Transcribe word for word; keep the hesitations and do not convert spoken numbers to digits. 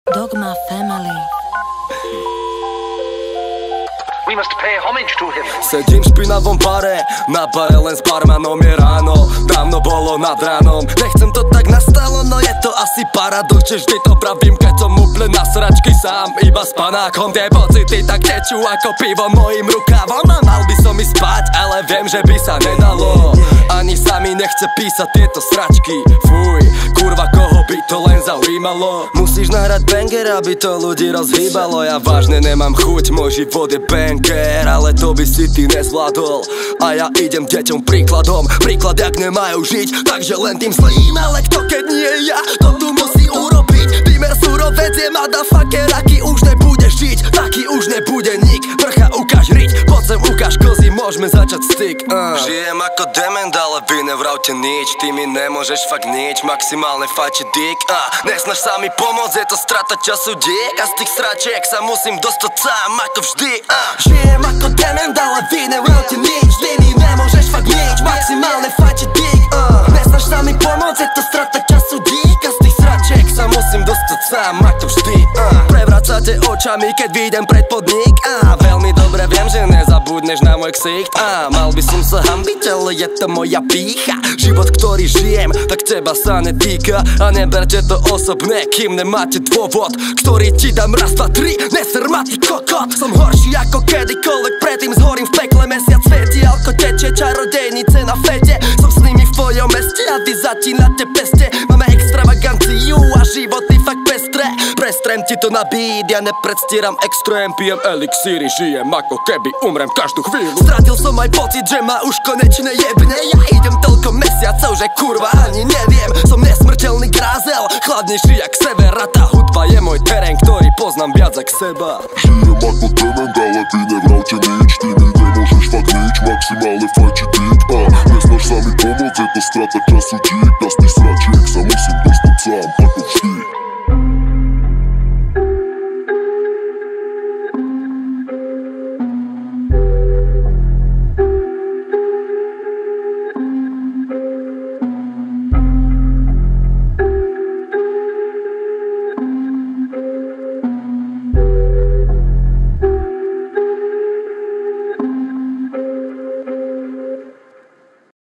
Dogma Family. We must pay homage to him. Sedím v špinavom bare, na bare len s barmanom je ráno. Dávno bolo nad ránom, nechcem to tak nastalo, no je to asi paradox, že vždy to pravím, keď som úplne na sračky sám, iba s panákom. Tie pocity tak tečú ako pivo mojim rukávom a mal by som ísť spať, ale viem, že by sa nedalo. Ani sa mi nechce písať tieto sračky. Fuj, kurva, koho by to len zaujímalo. Musíš nahrať banger, aby to ľudí rozhýbalo. Ja vážne nemám chuť, môj život je banger, ale to by si ty nezvládol. A ja idem deťom príkladom, príklad jak nemajú žiť, takže len tým zlým. Ale kto keď nie ja, to tu musí urobiť. Vymer surovec je motherfucker, aký už nebude žiť, taký už nebude nik. Vrcha ukáž riť, poď sem ukáž kozy, môžeme začať styk. uh. Žijem ako dement, ale vy nevravte nič, ty mi nemôžeš fakt nič, maximálne fajči dick. uh. Nesnaž sa mi pomôcť, je to strata času diek, a z tých sračiek sa musím dostať sám ako vždy. uh. Žijem ako dement, ale vy nevravte nič, ty mi nemôžeš fakt nič, maximálne fajči dick. uh. Nesnaž sa mi pomôcť, je to strata času diek, a z tých sračiek sa musím dostať sám ako vždy. uh. Prevracate očami, keď vyjdem pred podnik, a veľmi dobre viem, že nezabudneš na môj ksicht. A mal by som sa hambiť, ale je to moja pýcha. Život, ktorý žijem, tak teba sa netýka. A neberte to osobné, kým nemáte dôvod, ktorý ti dám raz, dva, tri, neser ma ty kokot. Som horší ako kedykoľvek predtým, zhorím v pekle, mesiac svieti, alko teče, čarodejnice na fete. Som s nimi v tvojom meste a vy zatínate peste. Máme extravaganciu a životy fakt pestré. Prestrem ti to na beat, ja nepredstieram extrém. Pijem elixíry, žijem ako keby umrem každú chvíľu. Stratil som aj pocit, že ma už konečne jebne. Ja idem toľko mesiacov, že kurva ani neviem. Som nesmrteľný grázel, chladnejší jak sever. A tá hudba je môj terén, ktorý poznám viac jak seba. Žijem ako dement, ale vy nevravte nič, ty mi nemôžeš fakt nič, maximálne fajči dick. A nesnaž sa mi pomôcť, je to strata času dick, a z tých